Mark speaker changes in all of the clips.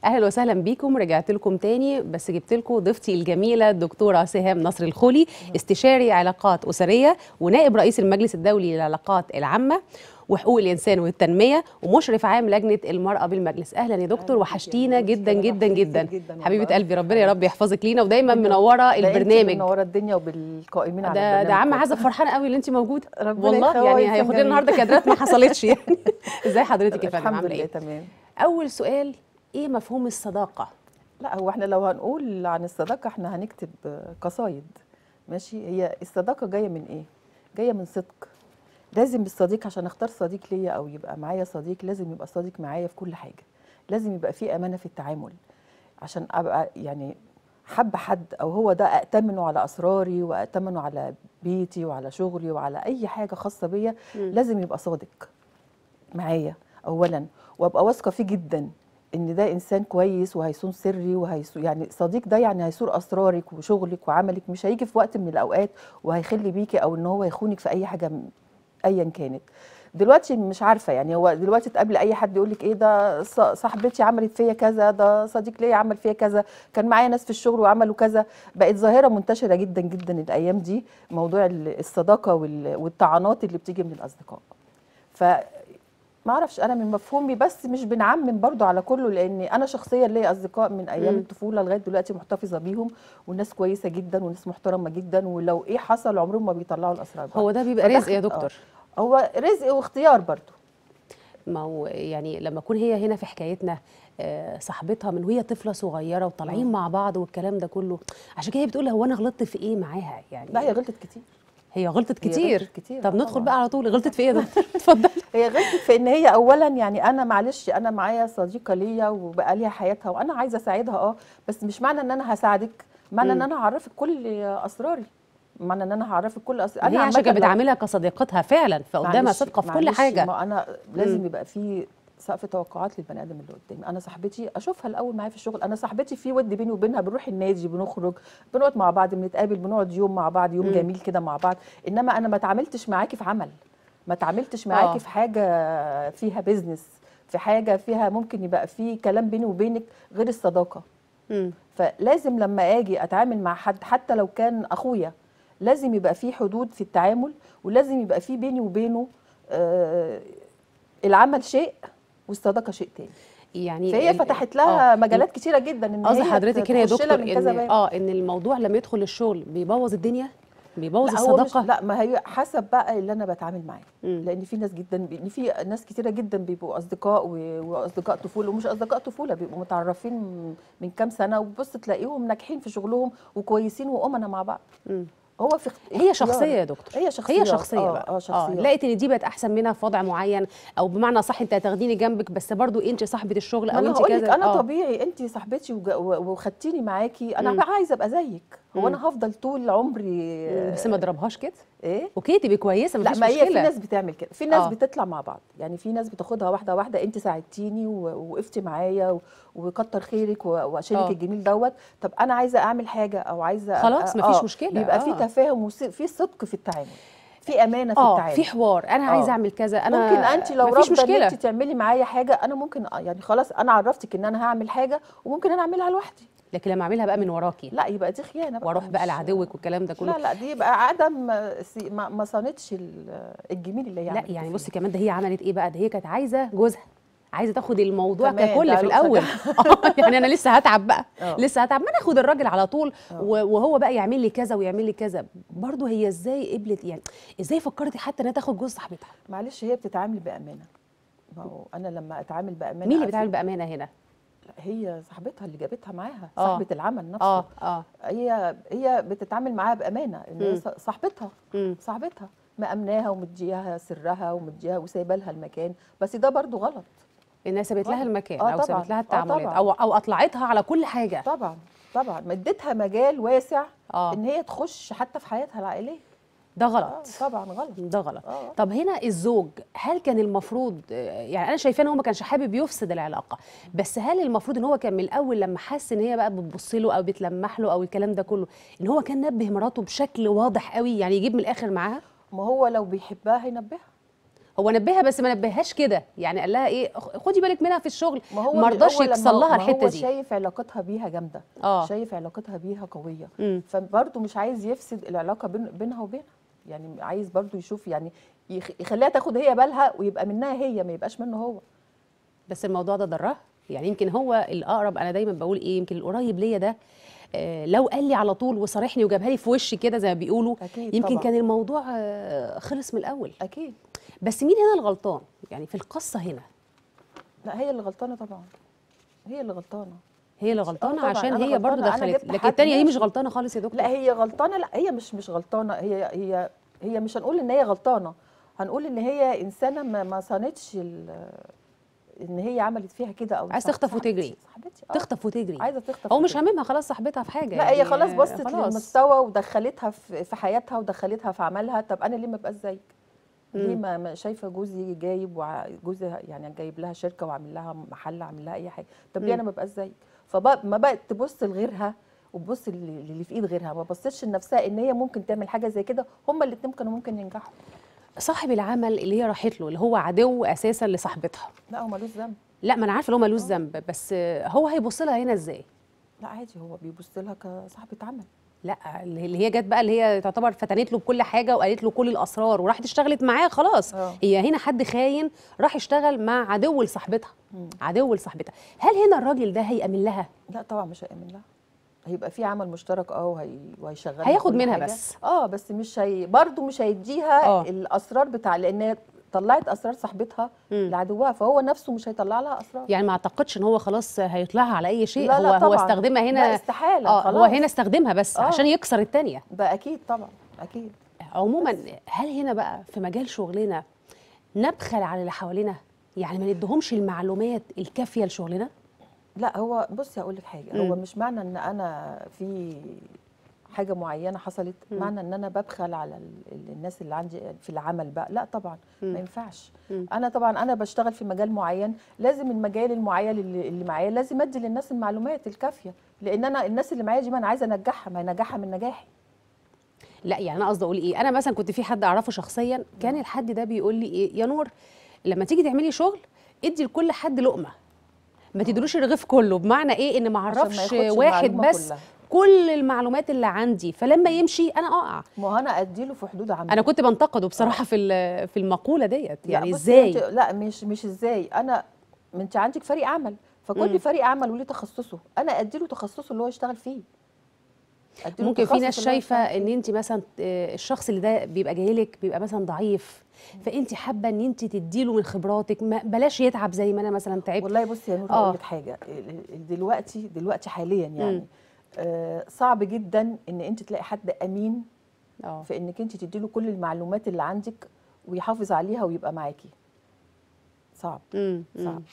Speaker 1: اهلا وسهلا بيكم. رجعت لكم تاني بس جبت لكم ضيفتي الجميله الدكتوره سهام نصر الخولي، استشاري علاقات اسريه ونائب رئيس المجلس الدولي للعلاقات العامه وحقوق الانسان والتنميه ومشرف عام لجنه المراه بالمجلس. اهلا يا دكتور، وحشتينا جدا جدا جدا. حبيبه قلبي، ربنا يا رب يحفظك لينا ودايما منوره البرنامج.
Speaker 2: منوره الدنيا وبالقائمين على
Speaker 1: ده
Speaker 2: البرنامج.
Speaker 1: عم عزب فرحانه قوي اللي انت موجوده
Speaker 2: والله،
Speaker 1: يعني هياخد لنا النهارده كادرات ما حصلتش يعني. ازاي حضرتك يا فندم؟
Speaker 2: الحمد
Speaker 1: عامله
Speaker 2: لله
Speaker 1: ايه؟
Speaker 2: تمام.
Speaker 1: اول سؤال، ايه مفهوم الصداقه؟
Speaker 2: لا، هو احنا لو هنقول عن الصداقه احنا هنكتب قصايد. ماشي، هي الصداقه جايه من ايه؟ جايه من صدق. لازم الصديق عشان اختار صديق ليا او يبقى معايا صديق لازم يبقى صادق معايا في كل حاجه، لازم يبقى في امانه في التعامل عشان ابقى يعني حب حد او هو ده ائتمنه على اسراري وائتمنه على بيتي وعلى شغلي وعلى اي حاجه خاصه بيا. لازم يبقى صادق معايا اولا، وابقى واثقه فيه جدا ان ده انسان كويس وهيصون سري يعني صديق ده يعني هيصون اسرارك وشغلك وعملك، مش هيجي في وقت من الاوقات وهيخلي بيكي او ان هو يخونك في اي حاجه ايا كانت. دلوقتي مش عارفه، يعني هو دلوقتي تقابل اي حد يقول لك ايه ده صاحبتي عملت فيا كذا، ده صديق ليا عمل فيا كذا، كان معايا ناس في الشغل وعملوا كذا. بقت ظاهره منتشره جدا جدا الايام دي موضوع الصداقه والطعنات اللي بتيجي من الاصدقاء. ف ما اعرفش، انا من مفهومي بس مش بنعمم برضو على كله، لان انا شخصيا ليا اصدقاء من ايام الطفوله لغايه دلوقتي محتفظه بيهم، والناس كويسه جدا وناس محترمه جدا، ولو ايه حصل عمرهم ما بيطلعوا الاسرار بعض.
Speaker 1: هو ده بيبقى رزق يا دكتور.
Speaker 2: هو رزق واختيار برضو.
Speaker 1: ما هو يعني لما اكون هي هنا في حكايتنا صاحبتها من وهي طفله صغيره وطالعين مع بعض والكلام ده كله، عشان كده هي بتقول هو انا غلطت في ايه معاها يعني؟
Speaker 2: لا، هي غلطت كتير.
Speaker 1: هي غلطت كتير.
Speaker 2: طب
Speaker 1: ندخل بقى على طول، غلطت في ايه يا دكتور؟ اتفضل.
Speaker 2: هي غلطت في ان هي اولا، يعني انا معلش انا معايا صديقه ليا وبقى ليها حياتها وانا عايزه اساعدها، بس مش معنى ان انا هساعدك معنى ان انا هعرفك كل اسراري، معنى ان انا هعرفك كل
Speaker 1: انا هي عشان كانت بتعاملها كصديقتها فعلا فقدامها صدقه في كل حاجه.
Speaker 2: ما انا لازم يبقى في سقف توقعات للبني ادم اللي قدامي. انا صاحبتي اشوفها الاول معايا في الشغل، انا صاحبتي في ود بيني وبينها، بنروح النادي، بنخرج، بنقعد مع بعض، بنتقابل، بنقعد يوم مع بعض، يوم جميل كده مع بعض. انما انا ما اتعاملتش معاكي في عمل، ما اتعاملتش معاكي في حاجه فيها بيزنس، في حاجه فيها ممكن يبقى في كلام بيني وبينك غير الصداقه. فلازم لما اجي اتعامل مع حد حتى لو كان اخويا لازم يبقى في حدود في التعامل، ولازم يبقى في بيني وبينه العمل شيء والصداقه شيء تاني. يعني فهي فتحت لها مجالات كتيره جدا ان
Speaker 1: قصدي حضرتك هنا يا دكتور
Speaker 2: ان
Speaker 1: الموضوع لما يدخل الشغل بيبوظ الدنيا، بيبوظ الصداقه.
Speaker 2: لا، ما هي حسب بقى اللي انا بتعامل معاه، لان في ناس جدا في ناس كتيره جدا بيبقوا اصدقاء واصدقاء طفوله ومش اصدقاء طفوله، بيبقوا متعرفين من كام سنه وبص تلاقيهم ناجحين في شغلهم وكويسين وامنا مع بعض. هو
Speaker 1: هي شخصيه يا دكتور،
Speaker 2: هي شخصيه
Speaker 1: بقى. لقيت ان دي بقت احسن منها في وضع معين، او بمعنى صح انت هتاخديني جنبك بس برضو انت صاحبه الشغل او انت كذا.
Speaker 2: انا طبيعي انت صاحبتي وخدتيني معاكي، انا عايزه ابقى زيك. هو انا هفضل طول عمري
Speaker 1: بس ما اضربهاش كده؟
Speaker 2: ايه
Speaker 1: اوكي تبقي كويسه مفيش مشكله.
Speaker 2: لا، ما هي في ناس بتعمل كده، في ناس بتطلع مع بعض، يعني في ناس بتاخدها واحده واحده، انت ساعدتيني ووقفتي معايا وكتر خيرك وعشانك الجميل دوت. طب انا عايزه اعمل حاجه او عايزه
Speaker 1: خلاص مفيش مشكله،
Speaker 2: بيبقى في تفاهم وفي صدق في التعامل، في امانه في التعامل،
Speaker 1: في حوار. انا عايزه اعمل كذا، انا
Speaker 2: ممكن انت لو رافضه ان انت تعملي معايا حاجه انا ممكن يعني خلاص انا عرفتك ان انا هعمل حاجه وممكن انا اعملها لوحدي.
Speaker 1: لكن لما اعملها بقى من وراكي
Speaker 2: لا، يبقى دي خيانه بقى،
Speaker 1: واروح بقى لعدوك والكلام ده كله.
Speaker 2: لا دي يبقى عدم ما صانتش الجميل اللي هي
Speaker 1: عملت. لا يعني بصي كمان ده هي عملت ايه بقى؟ ده هي كانت عايزه جوزها، عايزه تاخد الموضوع ككل في الاول. يعني انا لسه هتعب بقى، لسه هتعب، ما انا اخد الراجل على طول وهو بقى يعمل لي كذا ويعمل لي كذا. برضه هي ازاي قبلت؟ يعني ازاي فكرتي حتى انها تاخد جوز صاحبتها؟
Speaker 2: معلش هي بتتعامل بامانه. ما هو انا لما اتعامل بامانه،
Speaker 1: مين اللي بيتعامل بامانه هنا؟
Speaker 2: هي صاحبتها اللي جابتها معاها، صاحبه العمل نفسه. هي بتتعامل معاها بامانه، ان هي صاحبتها مأمناها ومدياها سرها ومدياها وسايبه لها المكان، بس ده برضو غلط.
Speaker 1: انها سابت لها المكان او سابت لها التعاملات او اطلعتها على كل حاجه.
Speaker 2: طبعا ما اديتها مجال واسع ان هي تخش حتى في حياتها العائليه.
Speaker 1: ده غلط.
Speaker 2: طبعا غلط،
Speaker 1: ده غلط. طب هنا الزوج هل كان المفروض، يعني انا شايفاه ان هو ما كانش حابب يفسد العلاقه، بس هل المفروض ان هو كان من الاول لما حس ان هي بقى بتبص له او بتلمح له او الكلام ده كله ان هو كان نبه مراته بشكل واضح قوي، يعني يجيب من الاخر معاها؟
Speaker 2: ما هو لو بيحبها هينبهها.
Speaker 1: هو نبهها بس ما نبههاش كده، يعني قال لها ايه خدي بالك منها في الشغل،
Speaker 2: ما هو
Speaker 1: ما رضاش
Speaker 2: هو لما
Speaker 1: يكسر لها
Speaker 2: ما
Speaker 1: الحته
Speaker 2: هو
Speaker 1: دي.
Speaker 2: شايف علاقتها بيها جامده،
Speaker 1: اه
Speaker 2: شايف علاقتها بيها قويه،
Speaker 1: امم
Speaker 2: فبرضه مش عايز يفسد العلاقه بينها وبينها، يعني عايز برضه يشوف يعني يخليها تاخد هي بالها ويبقى منها هي، ما يبقاش منه هو.
Speaker 1: بس الموضوع ده ضرها، يعني يمكن هو الاقرب. انا دايما بقول ايه، يمكن القريب ليا ده لو قال لي على طول وصارحني وجابها لي في وشي كده زي ما بيقولوا،
Speaker 2: اكيد
Speaker 1: يمكن
Speaker 2: طبعا.
Speaker 1: كان الموضوع خلص من الاول.
Speaker 2: اكيد.
Speaker 1: بس مين هنا الغلطان يعني في القصه هنا؟
Speaker 2: لا هي اللي غلطانه طبعا، هي اللي غلطانه.
Speaker 1: هي اللي
Speaker 2: اه
Speaker 1: غلطانه
Speaker 2: طبعا
Speaker 1: عشان
Speaker 2: انا
Speaker 1: هي برضو
Speaker 2: غلطانه، انا
Speaker 1: دخلت،
Speaker 2: جبت
Speaker 1: لكن
Speaker 2: حد
Speaker 1: التانيه دي مش
Speaker 2: ماشي.
Speaker 1: غلطانه خالص يا
Speaker 2: لا
Speaker 1: دكتور.
Speaker 2: هي غلطانه، لا هي مش غلطانه، هي مش هنقول ان هي غلطانه، هنقول ان هي انسانه ما صانتش ان هي عملت فيها كده، او
Speaker 1: عايز تخطف وتجري،
Speaker 2: صاحبتي
Speaker 1: تخطف وتجري.
Speaker 2: عايزه تخطف
Speaker 1: هو مش
Speaker 2: وتجري.
Speaker 1: هاممها خلاص صاحبتها في حاجه
Speaker 2: لا
Speaker 1: يعني
Speaker 2: هي خلاص بصت
Speaker 1: خلاص.
Speaker 2: للمستوى ودخلتها في حياتها ودخلتها في عملها. طب انا ليه ما ابقاش زيك؟ ليه
Speaker 1: مم.
Speaker 2: ما شايفه جوزي جايب جوزي يعني جايب لها شركه وعامل لها محل، عامل لها اي حاجه، طب ليه
Speaker 1: مم.
Speaker 2: انا ما ابقاش زيك؟ فما بقت تبص لغيرها وتبص اللي في ايد غيرها، ما بصتش لنفسها ان هي ممكن تعمل حاجه زي كده. هما الاثنين كانوا ممكن ينجحوا.
Speaker 1: صاحب العمل اللي هي راحت له، اللي هو عدو اساسا لصاحبتها،
Speaker 2: لا هو ملوش ذنب.
Speaker 1: لا ما انا عارفه ان هو ملوش ذنب، بس هو هيبص لها هنا ازاي؟
Speaker 2: لا عادي، هو بيبص لها كصاحبه عمل.
Speaker 1: لا اللي هي جت بقى، اللي هي تعتبر فتنت له بكل حاجه وقالت له كل الاسرار وراحت اشتغلت معاه خلاص. هي هنا حد خاين راح يشتغل مع عدو لصاحبتها، عدو لصاحبتها. هل هنا الراجل ده هيأمن لها؟
Speaker 2: لا طبعا مش هيأمن لها. هيبقى في عمل مشترك وهيشغلها
Speaker 1: هياخد
Speaker 2: كل
Speaker 1: منها
Speaker 2: حاجة.
Speaker 1: بس
Speaker 2: بس مش برضه مش هيديها
Speaker 1: اه
Speaker 2: الاسرار لان هي طلعت اسرار صاحبتها لعدوها، فهو نفسه مش هيطلع لها اسرار.
Speaker 1: يعني ما اعتقدش ان هو خلاص هيطلعها على اي شيء.
Speaker 2: لا لا
Speaker 1: هو
Speaker 2: طبعا.
Speaker 1: استخدمها هنا.
Speaker 2: لا استحاله خلاص.
Speaker 1: هو هنا استخدمها بس عشان يكسر التانية.
Speaker 2: ده اكيد طبعا اكيد.
Speaker 1: عموما هل هنا بقى في مجال شغلنا نبخل على اللي حوالينا؟ يعني ما ندهمش المعلومات الكافيه لشغلنا؟
Speaker 2: لا هو بصي هقول لك حاجه، هو مش معنى ان انا في حاجه معينه حصلت معنى ان انا ببخل على الناس اللي عندي في العمل بقى، لا طبعا ما ينفعش. انا طبعا انا بشتغل في مجال معين، لازم المجال المعين اللي معايا لازم ادي للناس المعلومات الكافيه، لان انا الناس اللي معايا دي ما انا عايزه انجحها، ما ينجحها من نجاحي.
Speaker 1: لا يعني انا قصدي اقول ايه، انا مثلا كنت في حد اعرفه شخصيا، كان الحد ده بيقول لي ايه، يا نور لما تيجي تعملي شغل ادي لكل حد لقمه، ما تدلوش الرغيف كله. بمعنى ايه؟ ان ما اعرفش واحد بس كلها. كل المعلومات اللي عندي، فلما يمشي انا اقع.
Speaker 2: ما هو انا اديله في حدود عمله.
Speaker 1: انا كنت بنتقده بصراحه في المقوله ديت، يعني ازاي؟
Speaker 2: لا مش ازاي. انا انت عندك فريق عمل، فكل فريق عمل وليه تخصصه، انا اديله تخصصه اللي هو يشتغل فيه.
Speaker 1: ممكن في ناس شايفه ان انت مثلا الشخص اللي ده بيبقى جاي لك بيبقى مثلا ضعيف، فانت حابه ان انت تديله من خبراتك، بلاش يتعب زي ما انا مثلا تعبت.
Speaker 2: والله بصي يا نور اقول لك حاجه، دلوقتي حاليا يعني صعب جدا ان انت تلاقي حد امين في انك انت تديله كل المعلومات اللي عندك ويحافظ عليها ويبقى معاكي. صعب. صعب.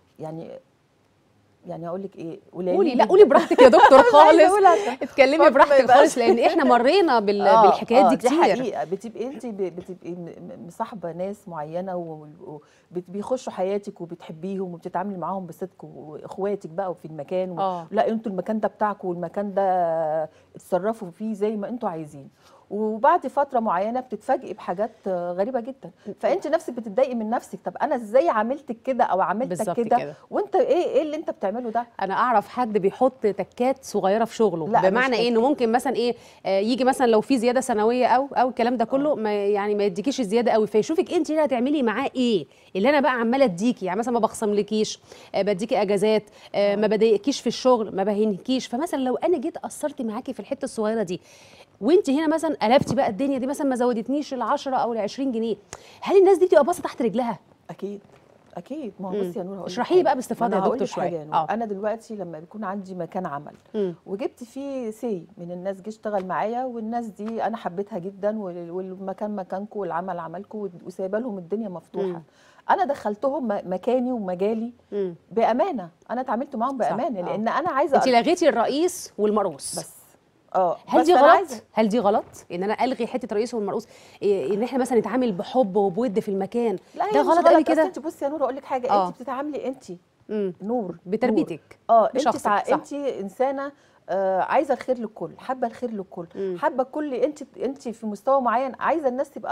Speaker 2: يعني اقول لك ايه،
Speaker 1: قولي. لا قولي براحتك يا دكتور خالص، اتكلمي براحتك خالص، لان احنا مرينا بالحكايات دي كتير.
Speaker 2: دي حقيقه. بتبقي انت بتبقي مصاحبه ناس معينه وبيخشوا حياتك وبتحبيهم وبتتعاملي معاهم بصدق، واخواتك بقى وفي المكان لا انتوا المكان ده بتاعكم والمكان ده اتصرفوا فيه زي ما انتوا عايزين، وبعد فتره معينه بتتفاجئي بحاجات غريبه جدا، فانت نفسك بتتضايقي من نفسك. طب انا ازاي عملتك كده او عملتك كده وانت ايه اللي انت بتعمله ده؟
Speaker 1: انا اعرف حد بيحط تكات صغيره في شغله، بمعنى ايه؟ انه ممكن مثلا ايه يجي مثلا لو في زياده سنويه او الكلام ده كله ما يديكيش الزياده قوي، فيشوفك انت هنا هتعملي معاه ايه اللي انا بقى عماله اديكي. يعني مثلا ما بخصملكيش، بديكي اجازات، ما بضايقكيش في الشغل، ما بهينكيش. فمثلا لو انا جيت قصرت معاكي في الحته الصغيره دي وانت هنا مثلا قلبتي بقى الدنيا دي، مثلا ما زودتنيش ال10 او ال20 جنيه، هل الناس دي تبقى باصه تحت رجلها؟
Speaker 2: اكيد. ما هو بصي يا نور،
Speaker 1: اشرحي لي بقى باستفاضه يا دكتور شويه.
Speaker 2: انا دلوقتي لما بيكون عندي مكان عمل وجبت فيه من الناس جه اشتغل معايا، والناس دي انا حبيتها جدا، والمكان مكانكم والعمل عملكم، وسايبه لهم الدنيا مفتوحه. انا دخلتهم مكاني ومجالي بامانه، انا اتعاملت معاهم بامانه، لان انا عايزه
Speaker 1: انت لغيتي الرئيس والمرؤوس
Speaker 2: بس.
Speaker 1: هل دي غلط؟ هل دي غلط ان انا الغي حته الرئيس والمرؤوس؟ ان احنا مثلا نتعامل بحب وبود في المكان؟
Speaker 2: لا
Speaker 1: ده غلط قوي كده؟
Speaker 2: انت بصي يا نور اقول لك حاجه، انت بتتعاملي انت نور
Speaker 1: بتربيتك
Speaker 2: انت انسانه عايزه الخير للكل، حابه الخير للكل، حابه كل انت في مستوى معين عايزه الناس تبقى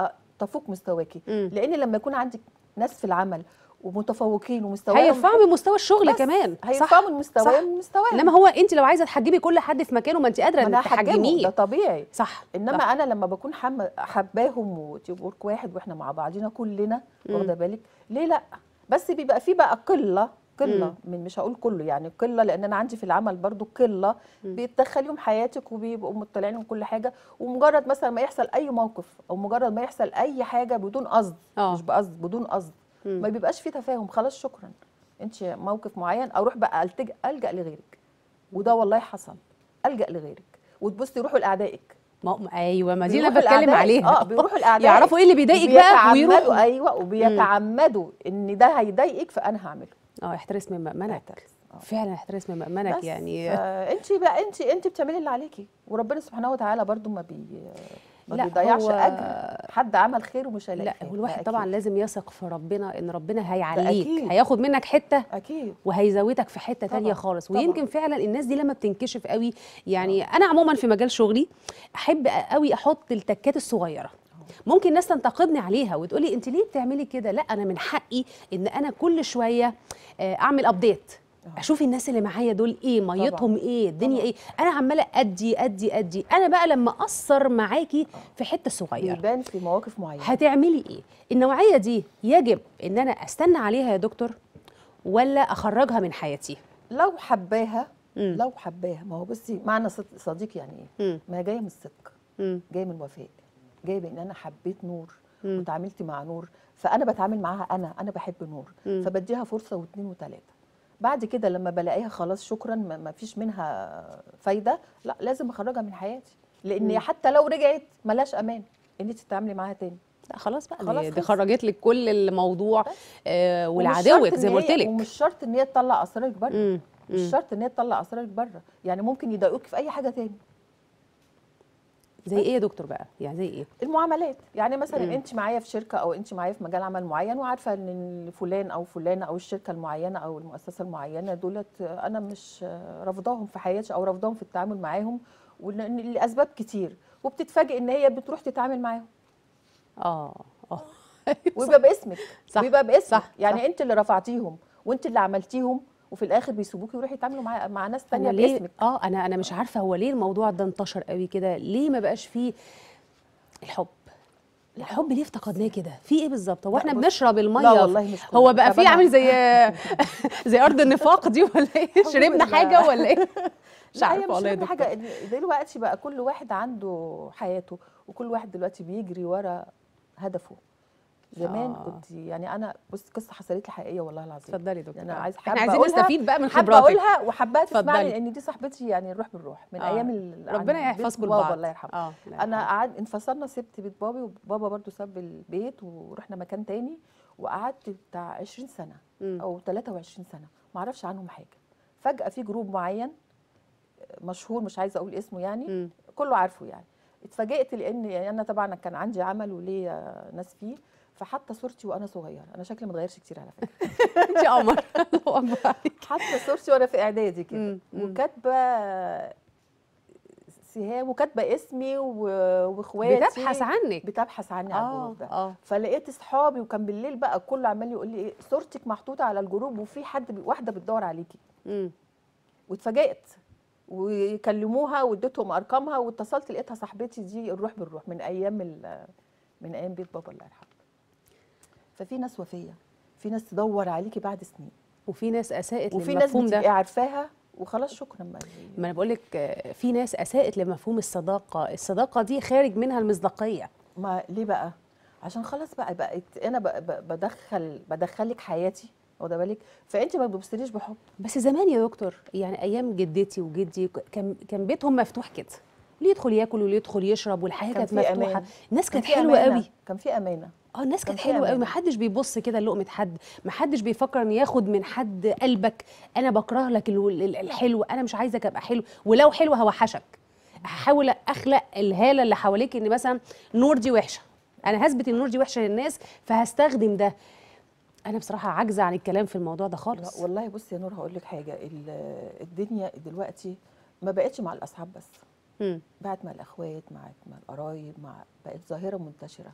Speaker 2: تفوق مستواكي.
Speaker 1: مم.
Speaker 2: لان لما يكون عندك ناس في العمل ومتفوقين ومستواهم
Speaker 1: هيرفعوا من مستوى الشغل
Speaker 2: بس
Speaker 1: كمان.
Speaker 2: هيرفعوا من
Speaker 1: صح.
Speaker 2: مستواهم من مستواهم.
Speaker 1: انما هو انت لو عايزه تحجبي كل حد في مكانه، ما انت قادره
Speaker 2: ما انا
Speaker 1: انك
Speaker 2: هحجمه، ده
Speaker 1: تحجميه.
Speaker 2: طبيعي.
Speaker 1: صح.
Speaker 2: انما
Speaker 1: صح.
Speaker 2: انا لما بكون حباهم وورك واحد واحنا مع بعضينا كلنا، واخده بالك ليه لا؟ بس بيبقى في بقى قله من، مش هقول كله يعني، قله، لان انا عندي في العمل برضو قله بيتدخلوا حياتك وبيبقوا مطلعين من كل حاجه، ومجرد مثلا ما يحصل اي موقف او مجرد ما يحصل اي حاجه بدون قصد، مش بقصد، بدون قصد، ما بيبقاش في تفاهم، خلاص شكرا، انت موقف معين اروح بقى الجا لغيرك. وده والله حصل، الجا لغيرك وتبصي يروحوا لاعدائك.
Speaker 1: ايوه، ما دي اللي
Speaker 2: بيروحوا
Speaker 1: انا بتكلم
Speaker 2: الأعداء.
Speaker 1: عليها.
Speaker 2: بيروحوا الاعداء
Speaker 1: يعرفوا ايه اللي بيضايقك بقى ويروحوا.
Speaker 2: ايوه، وبيتعمدوا ان ده هيضايقك فانا هعمله.
Speaker 1: احترس من مأمنك. فعلا احترس من مأمنك يعني.
Speaker 2: انت بقى انت بتعملي اللي عليكي، وربنا سبحانه وتعالى برضو ما بيضيعش اجر حد عمل خير ومش هيلاقي
Speaker 1: لا،
Speaker 2: خير.
Speaker 1: هو الواحد طبعا لازم يثق في ربنا، ان ربنا هيعليك،
Speaker 2: أكيد.
Speaker 1: هياخد منك حته
Speaker 2: اكيد
Speaker 1: وهيزودك في حته
Speaker 2: طبعا.
Speaker 1: تانية خالص.
Speaker 2: طبعا.
Speaker 1: ويمكن فعلا الناس دي لما بتنكشف قوي، يعني انا عموما في مجال شغلي احب قوي احط التكات الصغيره. ممكن الناس تنتقدني عليها وتقولي انت ليه بتعملي كده؟ لا، انا من حقي ان انا كل شويه اعمل ابديت، اشوف الناس اللي معايا دول ايه، ميتهم ايه، الدنيا ايه. انا عماله ادي. انا بقى لما اقصر معاكي في حته صغيره
Speaker 2: بيبان في مواقف معينه.
Speaker 1: هتعملي ايه؟ النوعيه دي يجب ان انا استنى عليها يا دكتور، ولا اخرجها من حياتي؟
Speaker 2: لو حباها ما هو بصي، معنى صديق يعني ايه؟ ما هي جايه من الصدق، جايه من الوفاء، جايه بان انا حبيت نور وتعاملت مع نور، فانا بتعامل معاها، انا بحب نور، فبديها فرصه واثنين وثلاثه. بعد كده لما بلاقيها خلاص شكرا، ما فيش منها فايده، لا لازم اخرجها من حياتي، لان حتى لو رجعت ملاش امان ان انت تتعاملي معاها تاني.
Speaker 1: لا خلاص بقى،
Speaker 2: خلاص
Speaker 1: دي خرجت لك كل الموضوع والعدوك زي ما قلت لك.
Speaker 2: ومش شرط ان هي تطلع اسرارك بره، مش شرط ان هي تطلع اسرارك بره، يعني ممكن يضايقوك في اي حاجه تاني.
Speaker 1: زي ايه يا دكتور بقى؟ يعني زي ايه؟
Speaker 2: المعاملات، يعني مثلا انت معايا في شركه او انت معايا في مجال عمل معين، وعارفه ان فلان او فلانه او الشركه المعينه او المؤسسه المعينه دولت انا مش رافضاهم في حياتي او رافضاهم في التعامل معاهم، لاسباب كتير، وبتتفاجئ ان هي بتروح تتعامل معاهم. ويبقى باسمك، ويبقى باسمك،
Speaker 1: صح.
Speaker 2: يعني
Speaker 1: صح.
Speaker 2: انت اللي رفعتيهم وانت اللي عملتيهم، وفي الاخر بيسيبوكي ويروحوا يتعاملوا مع ناس تانية باسمك.
Speaker 1: انا مش عارفه هو ليه الموضوع ده انتشر قوي كده، ليه ما بقاش فيه الحب ليه افتقدناه كده؟ في ايه بالظبط؟ هو احنا بنشرب الميه؟
Speaker 2: لا والله مش كله.
Speaker 1: هو بقى في عامل زي ارض النفاق دي ولا ايه؟ شربنا حاجه ولا ايه؟ مش عارفه والله يا دكتور.
Speaker 2: حاجه دلوقتي بقى كل واحد عنده حياته، وكل واحد دلوقتي بيجري ورا هدفه. زمان كنت يعني انا بص، قصه حصلت لي حقيقيه والله العظيم.
Speaker 1: اتفضلي يا دكتور.
Speaker 2: انا
Speaker 1: احنا عايزين نستفيد بقى من خبراتك.
Speaker 2: حابه اقولها وحباها تسمعني، لان دي صاحبتي يعني الروح بالروح من ايام
Speaker 1: ربنا يحفظكم
Speaker 2: لبعض. الله يرحمه.
Speaker 1: انا
Speaker 2: انفصلنا، سبت بيت بابي، وبابا برضو ساب البيت ورحنا مكان تاني، وقعدت بتاع 20 سنه او 23 سنه ما اعرفش عنهم حاجه. فجاه في جروب معين مشهور، مش عايزه اقول اسمه يعني، كله عارفه يعني، اتفاجئت لان يعني انا طبعا كان عندي عمل وليا ناس فيه، فحتى صورتي وانا صغيره، انا شكلي ما اتغيرش كتير على فكره.
Speaker 1: انت قمر.
Speaker 2: حتى صورتي وانا في اعدادي كده، وكاتبه سهام، وكاتبه اسمي واخواتي، بتبحث عني على الجروب ده. فلقيت اصحابي، وكان بالليل بقى كله عمال يقول لي ايه صورتك محطوطه على الجروب وفي واحده بتدور عليكي. واتفاجئت، وكلموها واديتهم ارقامها، واتصلت لقيتها صاحبتي دي الروح بالروح من ايام بيت بابا الله يرحمه. ففي ناس وفيه، في ناس تدور عليكي بعد سنين،
Speaker 1: وفي ناس اساءت
Speaker 2: للمفهوم ده، وفي ناس بتبقي عارفاها وخلاص شكرا. ما
Speaker 1: انا بقول لك في ناس اساءت لمفهوم الصداقه دي خارج منها المصداقيه.
Speaker 2: ما ليه بقى؟ عشان خلاص بقت انا بدخلك حياتي، واخده بالك، فانت ما بتبصليش بحب.
Speaker 1: بس زمان يا دكتور، يعني ايام جدتي وجدي كان بيتهم مفتوح كده، اللي يدخل ياكل واللي يدخل يشرب، والحياه كانت مفتوحه، الناس كانت حلوه قوي،
Speaker 2: كان في امانه.
Speaker 1: الناس كانت حلوه قوي، ما حدش بيبص كده لقمه حد، ما حدش بيفكر ان ياخد من حد قلبك. انا بكره لك الحلو، انا مش عايزك ابقى حلو، ولو حلو هوحشك. هحاول اخلق الهاله اللي حواليك ان مثلا نور دي وحشه، انا هثبت ان نور دي وحشه للناس فهستخدم ده. انا بصراحه عاجزه عن الكلام في الموضوع ده خالص.
Speaker 2: لا والله بصي يا نور، هقول لك حاجه، الدنيا دلوقتي ما بقتش مع الاصحاب بس، بقت مع الاخوات، مع القرايب، بقت ظاهره منتشره.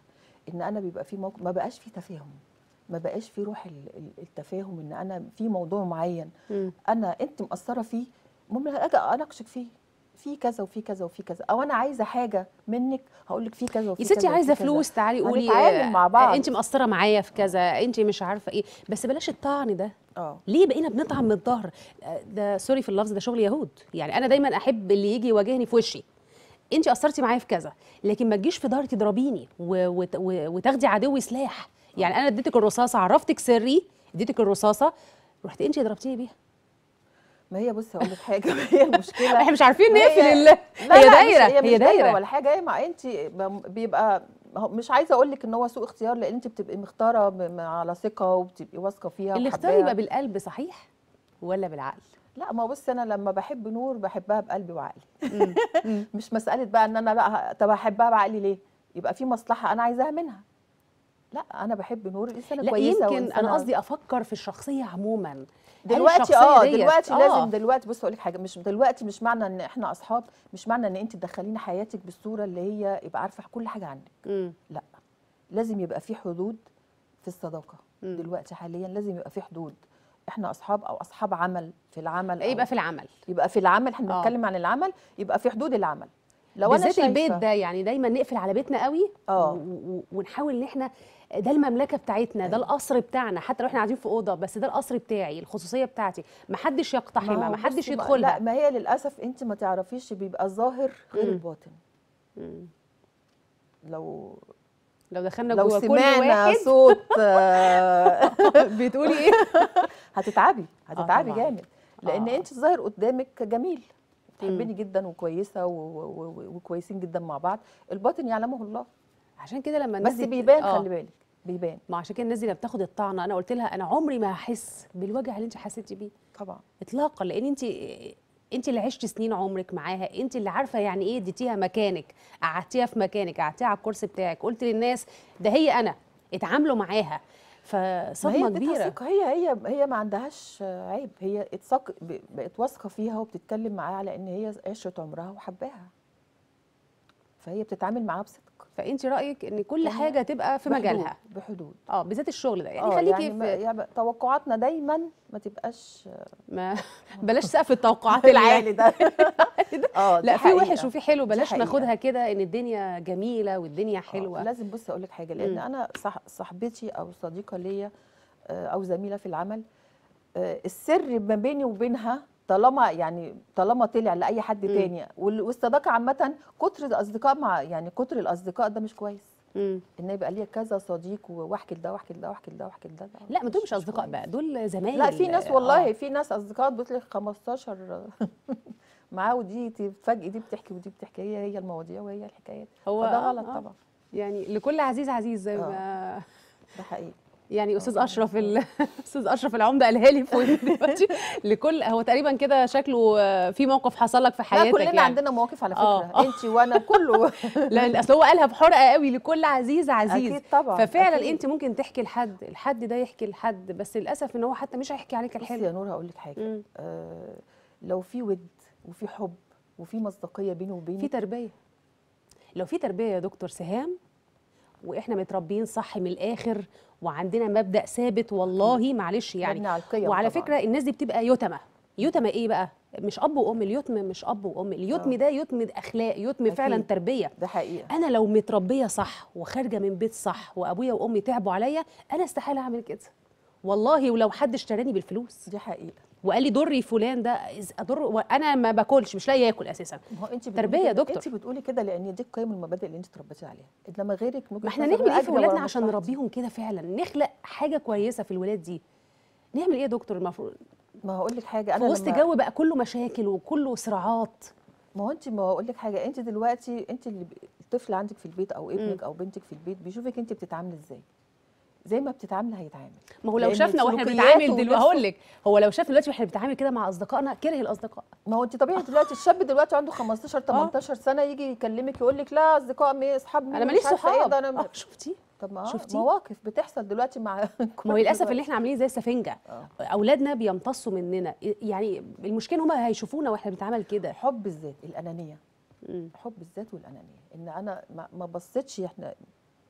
Speaker 2: ان انا بيبقى في موقف ما بقاش في تفاهم، ما بقاش في روح التفاهم، ان انا في موضوع معين انت مقصره فيه، ممكن اجي اناقشك فيه في كذا وفي كذا وفي كذا، او انا عايزه حاجه منك هقول لك في كذا وفي
Speaker 1: يا
Speaker 2: كذا
Speaker 1: ستي
Speaker 2: وفي
Speaker 1: عايزه
Speaker 2: كذا.
Speaker 1: فلوس، تعالي قولي
Speaker 2: هنتعامل مع بعض.
Speaker 1: انت مقصره معايا في كذا، انت مش عارفه ايه، بس بلاش الطعن ده.
Speaker 2: اه
Speaker 1: ليه بقينا بنطعن من الظهر؟ ده سوري في اللفظ، ده شغل يهود. يعني انا دايما احب اللي يجي يواجهني في وشي، انت قصرتي معايا في كذا، لكن ما تجيش في ظهري تضربيني وتاخدي عدوي سلاح. يعني انا اديتك الرصاصه، عرفتك سري، اديتك الرصاصه، رحت انت ضربتيني بيها.
Speaker 2: ما هي بصي اقول لك حاجه، ما هي المشكله
Speaker 1: احنا مش عارفين
Speaker 2: ما
Speaker 1: نقفل
Speaker 2: هي
Speaker 1: هي
Speaker 2: لا
Speaker 1: دايره،
Speaker 2: هي مش
Speaker 1: هي دايره
Speaker 2: ولا حاجه، هي مع انت بيبقى مش عايزه اقول لك ان هو سوء اختيار، لان انت بتبقي مختاره على ثقه وبتبقي واثقه فيها
Speaker 1: الاختيار
Speaker 2: وحباها.
Speaker 1: يبقى بالقلب صحيح ولا بالعقل؟
Speaker 2: لا ما بصي انا لما بحب نور بحبها بقلبي وعقلي. مش مساله بقى ان انا لا طب احبها بعقلي ليه؟ يبقى في مصلحه انا عايزاها منها. لا انا بحب نور انسانه
Speaker 1: لا
Speaker 2: كويسه
Speaker 1: يمكن
Speaker 2: وانسانه
Speaker 1: انا قصدي افكر في الشخصيه عموما. هل
Speaker 2: دلوقتي
Speaker 1: الشخصية ديت
Speaker 2: دلوقتي لازم دلوقتي بص اقول لك حاجه، مش دلوقتي مش معنى ان احنا اصحاب مش معنى ان انت تدخليني حياتك بالصوره اللي هي يبقى عارفه كل حاجه عنك. لا لازم يبقى في حدود في الصداقه. دلوقتي حاليا لازم يبقى في حدود، احنا اصحاب او اصحاب عمل في العمل،
Speaker 1: يبقى في العمل،
Speaker 2: يبقى في العمل، احنا بنتكلم عن العمل، يبقى في حدود العمل. لو انا
Speaker 1: بالذات البيت
Speaker 2: شايفه
Speaker 1: ده، يعني دايما نقفل على بيتنا قوي ونحاول ان احنا ده المملكه بتاعتنا، ده القصر بتاعنا، حتى لو احنا قاعدين في اوضه، بس ده القصر بتاعي، الخصوصيه بتاعتي، ما حدش يقتحمها، ما حدش يدخلها.
Speaker 2: لا ما هي للاسف انت ما تعرفيش، بيبقى الظاهر غير الباطن.
Speaker 1: لو دخلنا
Speaker 2: لو
Speaker 1: جوه كل
Speaker 2: سمعنا
Speaker 1: واحد
Speaker 2: صوت
Speaker 1: بتقولي ايه،
Speaker 2: هتتعبي
Speaker 1: طبعاً.
Speaker 2: جامد، لان انت الظاهر قدامك جميل، بتحبني جدا وكويسه وكويسين جدا مع بعض، الباطن يعلمه الله.
Speaker 1: عشان كده لما الناس
Speaker 2: بس بيبان خلي بالك بيبان.
Speaker 1: ما عشان كده الناس دي لما بتاخد الطعنه، انا قلت لها انا عمري ما هحس بالوجع اللي انت حسيتي بيه
Speaker 2: طبعا
Speaker 1: اطلاقا، لان انت اللي عشت سنين عمرك معاها، انت اللي عارفه يعني ايه اديتيها مكانك، قعدتيها في مكانك، قعدتيها على الكرسي بتاعك، قلت للناس ده هي انا، اتعاملوا معاها، فصدمه كبيره.
Speaker 2: هي ما عندهاش عيب، هي بقت واثقه فيها وبتتكلم معاها على ان هي عشره عمرها وحباها، فهي بتتعامل معاها بصدق.
Speaker 1: فانت رايك ان كل حاجه تبقى في مجالها
Speaker 2: بحدود
Speaker 1: بالذات الشغل ده، يعني خليكي
Speaker 2: يعني توقعاتنا دايما ما تبقاش
Speaker 1: بلاش سقف التوقعات
Speaker 2: العالي ده.
Speaker 1: لا في وحش وفي حلو، بلاش ناخدها كده ان الدنيا جميله والدنيا حلوه.
Speaker 2: لازم بصي اقول لك حاجه، لان انا صاحبتي او صديقه ليا او زميله في العمل، السر ما بيني وبينها طالما طلع لاي حد تاني، والصداقه عامه كتر الاصدقاء كتر الاصدقاء ده مش كويس. ان يبقى ليا كذا صديق واحكي لده واحكي لده واحكي لده واحكي لده،
Speaker 1: لا ما دول مش اصدقاء بقى، دول زمايل.
Speaker 2: لا في ناس والله في ناس اصدقاء بتلاقي 15 معاه، ودي تفاجئي دي بتحكي ودي بتحكي، هي المواضيع وهي الحكايات، فده غلط طبعا.
Speaker 1: يعني لكل عزيز عزيز زي ما
Speaker 2: ده حقيقي.
Speaker 1: يعني استاذ اشرف استاذ اشرف العمده قالها لي في دلوقتي، لكل هو تقريبا كده شكله في موقف حصل لك في حياتك.
Speaker 2: لا كلنا عندنا مواقف على فكره، انت وانا كله.
Speaker 1: لا اصل هو قالها بحرقه قوي، لكل عزيز عزيز.
Speaker 2: اكيد طبعا.
Speaker 1: ففعلا انت ممكن تحكي الحد ده يحكي لحد، بس للاسف ان هو حتى مش هيحكي عليك الحلو.
Speaker 2: بصي يا نور هقول لك حاجه، لو في ود وفي حب وفي مصداقيه بيني وبينك،
Speaker 1: في تربيه، لو في تربيه يا دكتور سهام، واحنا متربيين صح من الاخر، وعندنا مبدأ ثابت والله معلش يعني. وعلى
Speaker 2: طبعاً.
Speaker 1: فكرة الناس دي بتبقى يتمة ايه بقى؟ مش اب وام، اليتم مش اب وام، اليتم ده يتم اخلاق، يتم فعلا تربية.
Speaker 2: ده حقيقة.
Speaker 1: انا لو متربية صح وخارجة من بيت صح وابويا وامي تعبوا عليا، انا استحالة اعمل كده والله. ولو حد اشتراني بالفلوس،
Speaker 2: دي حقيقة،
Speaker 1: وقال لي ضري فلان ده اضر، وانا ما باكلش، مش لاقي اكل اساسا.
Speaker 2: ما هو انت
Speaker 1: تربيه يا دكتور،
Speaker 2: انت بتقولي كده لان دي القيم والمبادئ اللي انت اتربيتي عليها، انما غيرك ممكن.
Speaker 1: ما احنا نعمل ايه في ولادنا عشان نربيهم كده فعلا، نخلق حاجه كويسه في الولاد دي؟ نعمل ايه يا دكتور؟ المفروض
Speaker 2: ما هقول لك حاجه، انا
Speaker 1: في وسط جو بقى كله مشاكل وكله صراعات.
Speaker 2: ما هقول لك حاجه، انت دلوقتي انت اللي الطفل عندك في البيت او ابنك او بنتك في البيت بيشوفك انت بتتعاملي ازاي، زي ما بتتعاملي هيتعامل.
Speaker 1: ما هو لو شافنا واحنا بنتعامل دلوقتي، هقول لك هو لو شافنا دلوقتي واحنا بنتعامل كده مع اصدقائنا كره الاصدقاء.
Speaker 2: ما هو انت طبيعي دلوقتي الشاب دلوقتي عنده 15 18 سنه يجي يكلمك يقول لك لا اصدقاء مين اصحاب مين،
Speaker 1: انا ماليش صحاب.
Speaker 2: شفتي؟ طب ما مواقف بتحصل دلوقتي مع
Speaker 1: ما هو للاسف اللي احنا عاملين زي السفنجه، اولادنا بيمتصوا مننا، يعني المشكله هم هيشوفونا واحنا بنتعامل كده.
Speaker 2: حب الذات، الانانيه، حب الذات والانانيه، ان انا ما بصيتش احنا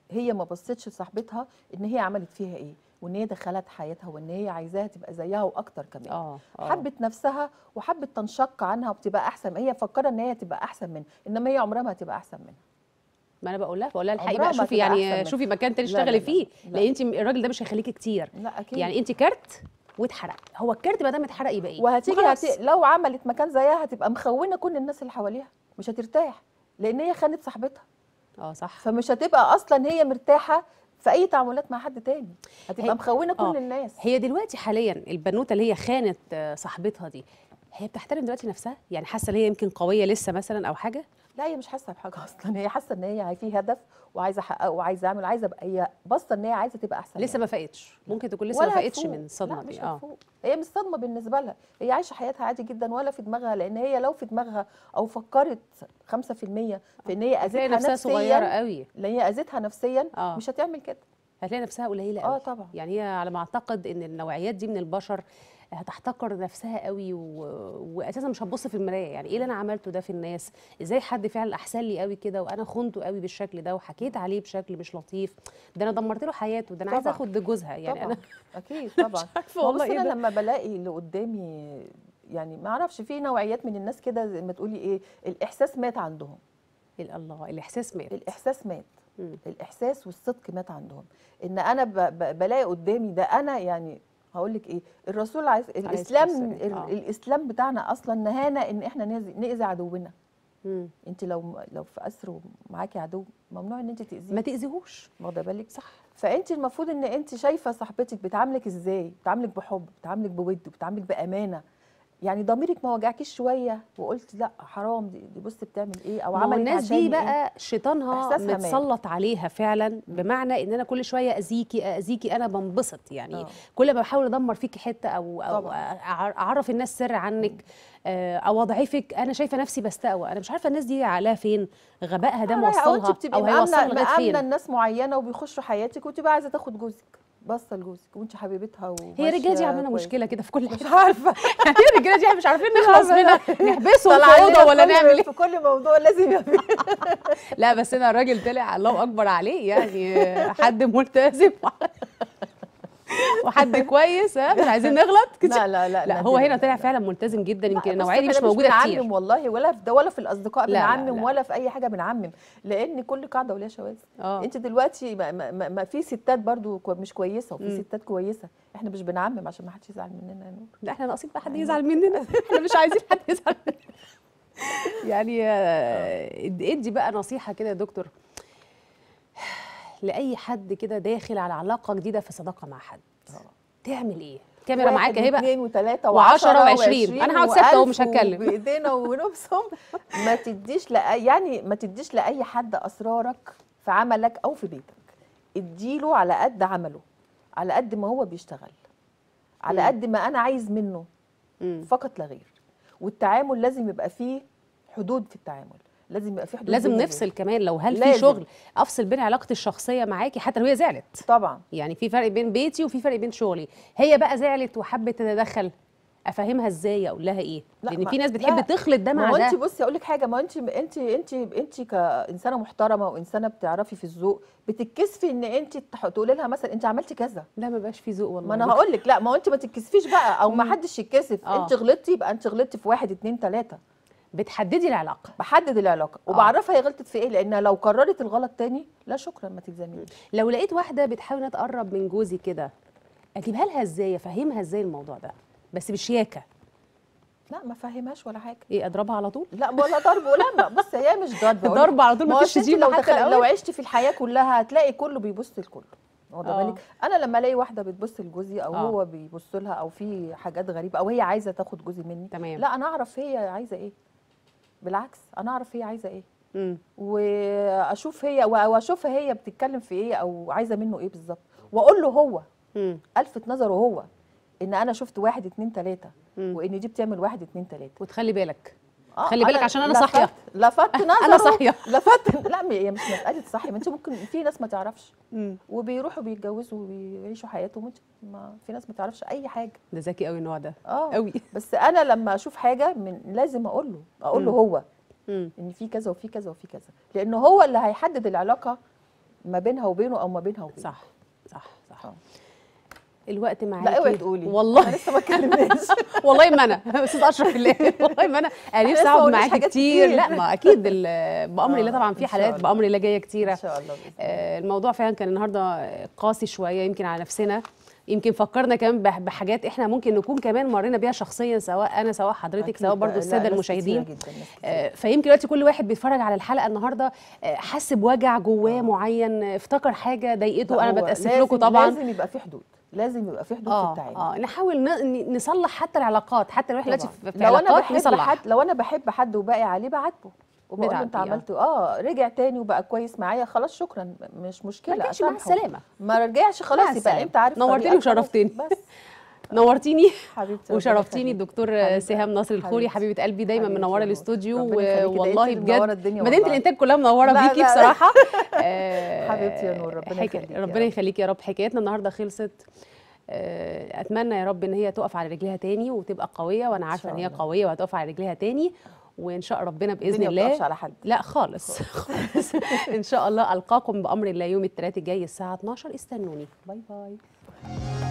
Speaker 2: هي ما بصتش لصاحبتها ان هي عملت فيها ايه، وان هي دخلت حياتها، وان هي عايزاها تبقى زيها واكتر كمان. حبت نفسها وحبت تنشق عنها وبتبقى احسن، هي فكرة ان هي تبقى احسن منها، انما هي عمرها ما هتبقى احسن منها.
Speaker 1: ما انا بقول لها الحقيقه
Speaker 2: عمرها
Speaker 1: بقى،
Speaker 2: ما
Speaker 1: شوفي
Speaker 2: هتبقى
Speaker 1: يعني
Speaker 2: أحسن
Speaker 1: شوفي
Speaker 2: منها.
Speaker 1: مكان تاني
Speaker 2: لا لا
Speaker 1: تشتغلي
Speaker 2: لا
Speaker 1: فيه،
Speaker 2: لا.
Speaker 1: لان انت الراجل ده مش هيخليكي كتير.
Speaker 2: لا اكيد.
Speaker 1: يعني انت كارت واتحرق، هو الكارت ما دام اتحرق يبقى ايه؟
Speaker 2: وهتيجي
Speaker 1: وخلاص.
Speaker 2: لو عملت مكان زيها هتبقى مخونه كل الناس اللي حواليها، مش هترتاح لان هي خانت صاحبتها.
Speaker 1: صح.
Speaker 2: فمش هتبقى اصلا هي مرتاحه في اي تعاملات مع حد تاني، هتبقى مخونه كل الناس.
Speaker 1: هي دلوقتي حاليا البنوته اللي هي خانت صاحبتها دي، هي بتحترم دلوقتي نفسها؟ يعني حاسه ان هي يمكن قويه لسه مثلا او حاجه؟
Speaker 2: لا هي مش حاسه بحاجه اصلا، هي حاسه ان هي في هدف وعايزه احققه وعايزه اعمل، عايزه ابقى، هي باصه ان هي عايزه تبقى احسن
Speaker 1: لسه
Speaker 2: منها.
Speaker 1: ما فاقتش، ممكن تكون لسه ما فاقتش من الصدمه
Speaker 2: لا
Speaker 1: دي.
Speaker 2: مش هتفوق. هي مش صدمه بالنسبه لها، هي عايشه حياتها عادي جدا ولا في دماغها، لان هي لو في دماغها او فكرت 5% في ان هي اذتها
Speaker 1: نفسها
Speaker 2: نفسيا
Speaker 1: صغيره قوي،
Speaker 2: لان هي اذتها نفسيا مش هتعمل كده،
Speaker 1: هتلاقي نفسها قليله قوي.
Speaker 2: طبعا.
Speaker 1: يعني هي على ما اعتقد ان النوعيات دي من البشر هتحتقر نفسها قوي واساسا مش هتبص في المرايه. يعني ايه اللي انا عملته ده في الناس؟ ازاي حد فعلا احسن لي قوي كده وانا خنته قوي بالشكل ده وحكيت عليه بشكل مش لطيف؟ ده انا دمرت له حياته، ده انا عايزه اخد جوزها. يعني
Speaker 2: طبعا.
Speaker 1: انا
Speaker 2: اكيد طبعا.
Speaker 1: مش عارفه والله
Speaker 2: انا
Speaker 1: ده.
Speaker 2: لما بلاقي اللي قدامي، يعني ما اعرفش، في نوعيات من الناس كده زي ما تقولي ايه، الاحساس مات عندهم.
Speaker 1: الله، الاحساس مات.
Speaker 2: الاحساس مات. الاحساس والصدق مات عندهم. ان انا بلاقي قدامي ده، انا يعني هقول لك ايه، الرسول الاسلام بتاعنا اصلا نهانا ان احنا نأذي عدونا. انت لو في اسر ومعاكي عدو ممنوع ان انت تأذيه،
Speaker 1: ما تأذيهوش،
Speaker 2: واخده بالك؟
Speaker 1: صح.
Speaker 2: فانت المفروض ان انت شايفه صاحبتك بتعاملك ازاي، بتعاملك بحب، بتعاملك بود، بتعاملك بامانه. يعني ضميرك ما وجعكيش شويه وقلت لا حرام، دي بص بتعمل ايه او عملت
Speaker 1: الناس
Speaker 2: عشان
Speaker 1: دي بقى
Speaker 2: إيه؟
Speaker 1: شيطانها متسلط عليها فعلا، بمعنى ان انا كل شويه اذيكي انا بنبسط. يعني كل ما بحاول ادمر فيكي حته او اعرف الناس سر عنك او اضعفك، انا شايفه نفسي بستقوى. انا مش عارفه الناس دي عقلها فين، غبائها ده موصلها او هيوصلها لغايه فين.
Speaker 2: الناس معينه وبيخشوا حياتك وتبقى عايزه تاخد جوزك، باصه لجوزك وانت حبيبتها.
Speaker 1: هي الرجاله دي عامله مشكله كده في كل حاجه،
Speaker 2: مش عارفه.
Speaker 1: يعني الرجاله دي احنا مش عارفين نخلص منها، نحبسهم في اوضه ولا نعمل ايه
Speaker 2: في كل موضوع لازم يبقى.
Speaker 1: لا بس انا الراجل طلع الله اكبر عليه، يعني حد ملتزم وحد كويس. مش عايزين نغلط كتير. لا هو هنا طلع فعلا ملتزم جدا. يمكن النوعيه دي مش موجوده كتير
Speaker 2: والله، ولا في الاصدقاء بنعمم، ولا في اي حاجه بنعمم، لان كل قاعده وليها شواذ. انت دلوقتي ما في ستات برضو مش كويسه وفي ستات كويسه، احنا مش بنعمم عشان ما حدش يزعل مننا يا نور.
Speaker 1: لا احنا ناقصين بقى حد يزعل مننا، احنا مش عايزين حد يزعل مننا. يعني ادي بقى نصيحه كده يا دكتور لاي حد كده داخل على علاقه جديده في صداقه مع حد. تعمل ايه؟ كاميرا معاك اهي بقى،
Speaker 2: 2 و3
Speaker 1: و10 و20. انا هقعد ساكته ومش هتكلم
Speaker 2: بايدينا ونفسهم. ما تديش لاي حد اسرارك في عملك او في بيتك. اديله على قد عمله، على قد ما هو بيشتغل، على قد ما انا عايز منه فقط لا غير. والتعامل لازم يبقى فيه حدود، في التعامل لازم يبقى فيه حدود.
Speaker 1: لازم نفصل كمان لو في شغل، افصل بين علاقتي الشخصيه معاكي حتى لو هي زعلت.
Speaker 2: طبعا
Speaker 1: يعني في فرق بين بيتي وفي فرق بين شغلي. هي بقى زعلت وحبت تتدخل، افهمها ازاي؟ اقول لها ايه؟ لان في ناس بتحب تخلط ده مع ده.
Speaker 2: ما انت بصي اقول لك حاجه، ما انت كانسانه محترمه وانسانه بتعرفي في الذوق، بتتكسفي ان انت تقولي لها مثلا انت عملتي كذا.
Speaker 1: لا ما بقاش في ذوق والله.
Speaker 2: ما انا هقول لك، لا ما انت ما تتكسفيش بقى، او ما حدش يتكسف. انت غلطتي يبقى انت غلطتي في 1 2 3.
Speaker 1: بتحددي العلاقه.
Speaker 2: بحدد العلاقه وبعرفها هي غلطت في ايه، لان لو قررت الغلط تاني لا شكرا ما تلزميش.
Speaker 1: لو لقيت واحده بتحاول تقرب من جوزي كده، اجيبها لها ازاي؟ افهمها ازاي الموضوع ده بس بشياكه؟
Speaker 2: لا ما فهمهاش ولا حاجه.
Speaker 1: ايه، اضربها على طول؟
Speaker 2: لا ولا ضرب ولا بص، هي مش ضرب.
Speaker 1: ضرب على طول، ما فيش شتيمه حتى الأول.
Speaker 2: لو عشتي في الحياه كلها هتلاقي كله بيبص لكله، واخده بالك؟ انا لما الاقي واحده بتبص لجوزي او هو بيبص لها او في حاجات غريبه او هي عايزه تاخد جوزي مني،
Speaker 1: تمام.
Speaker 2: لا انا اعرف هي عايزه ايه. بالعكس انا اعرف هي عايزه ايه، واشوفها هي بتتكلم في ايه او عايزه منه ايه بالظبط، واقول له هو الفت نظره هو ان انا شفت 1 2 3 وان دي بتعمل 1 2 3.
Speaker 1: وتخلي بالك، خلي بالك عشان انا صاحيه.
Speaker 2: لفت نظره
Speaker 1: انا صاحيه.
Speaker 2: لا هي مش مساله صاحيه، ما انت ممكن في ناس ما تعرفش وبيروحوا بيتجوزوا وبيعيشوا حياتهم وانت في ناس ما تعرفش اي حاجه.
Speaker 1: ده ذكي قوي النوع ده قوي.
Speaker 2: بس انا لما اشوف حاجه لازم اقول له هو ان في كذا وفي كذا وفي كذا، لانه هو اللي هيحدد العلاقه ما بينها وبينه او ما بينها وبينه.
Speaker 1: صح صح صح.
Speaker 2: آه.
Speaker 1: الوقت معاكي.
Speaker 2: لا اوعي تقولي
Speaker 1: والله
Speaker 2: أنا لسه ما اتكلمناش.
Speaker 1: والله ما انا استاذ اشرف بالله والله ما انا نفسي
Speaker 2: لسه ما
Speaker 1: اقعد
Speaker 2: قلناش
Speaker 1: معاكي
Speaker 2: حاجات
Speaker 1: كتير.
Speaker 2: كتير.
Speaker 1: لا ما اكيد بامر الله طبعا
Speaker 2: إن
Speaker 1: في
Speaker 2: شاء
Speaker 1: حلقات
Speaker 2: الله.
Speaker 1: بامر الله جايه كتيره.
Speaker 2: ان شاء الله بإذن الله.
Speaker 1: الموضوع فعلا كان النهارده قاسي شويه يمكن على نفسنا، يمكن فكرنا كمان بحاجات احنا ممكن نكون كمان مرينا بيها شخصيا، سواء انا سواء حضرتك
Speaker 2: أكيد.
Speaker 1: سواء برضو
Speaker 2: لا،
Speaker 1: الساده
Speaker 2: ناس
Speaker 1: المشاهدين.
Speaker 2: كتيرة جدا، ناس كتيرة.
Speaker 1: فيمكن دلوقتي كل واحد بيتفرج على الحلقه النهارده حس بوجع جواه معين، افتكر حاجه ضايقته.
Speaker 2: لا،
Speaker 1: انا
Speaker 2: هو
Speaker 1: بتاسف لكم طبعا.
Speaker 2: لازم يبقى في حدود، لازم يبقى في حدود في التعامل.
Speaker 1: نحاول نصلح حتى العلاقات، حتى لو احنا دلوقتي
Speaker 2: طبعاً.
Speaker 1: في
Speaker 2: لو انا
Speaker 1: علاقات
Speaker 2: بحب
Speaker 1: نصلح.
Speaker 2: حد، لو انا بحب حد وباقي عليه بعاتبه وبقول له انت
Speaker 1: بتعاتبيه.
Speaker 2: عملت رجع تاني وبقى كويس معايا، خلاص شكرا، مش مشكله،
Speaker 1: ما رجعش مع
Speaker 2: أسامحه.
Speaker 1: السلامة.
Speaker 2: ما رجعش
Speaker 1: مع
Speaker 2: خلاص،
Speaker 1: السلامة.
Speaker 2: يبقى انت عارف
Speaker 1: نورتيني
Speaker 2: طريقك، خلاص.
Speaker 1: وشرفتيني.
Speaker 2: بس
Speaker 1: نورتيني
Speaker 2: حبيبتي، ربنا
Speaker 1: وشرفتيني
Speaker 2: يخليكي.
Speaker 1: الدكتور
Speaker 2: حبيبة
Speaker 1: سهام
Speaker 2: قلبي.
Speaker 1: نصر الخولي،
Speaker 2: حبيبتي.
Speaker 1: حبيبه قلبي، دايما
Speaker 2: حبيبتي
Speaker 1: منوره
Speaker 2: يا نور.
Speaker 1: الاستوديو.
Speaker 2: ربنا يخليكي، ده
Speaker 1: والله
Speaker 2: انت اللي منورة
Speaker 1: بجد
Speaker 2: الدنيا
Speaker 1: مدينه
Speaker 2: والله.
Speaker 1: الانتاج كلها منوره
Speaker 2: لا،
Speaker 1: بيكي
Speaker 2: لا.
Speaker 1: بصراحه.
Speaker 2: حبيبتي يا نور، ربنا يخليكي يا
Speaker 1: ربنا
Speaker 2: رب.
Speaker 1: يخليكي يا رب. حكايتنا النهارده خلصت. اتمنى يا رب ان هي تقف على رجليها تاني وتبقى قويه، وانا عارفه
Speaker 2: شاء
Speaker 1: ان هي
Speaker 2: الله.
Speaker 1: قويه وهتقف على رجليها تاني، وان شاء ربنا باذن
Speaker 2: الدنيا ما
Speaker 1: الله.
Speaker 2: بتقفش على حد.
Speaker 1: لا خالص خالص. ان شاء الله القاكم بامر الله يوم الثلاث الجاي الساعه 12. استنوني. باي باي.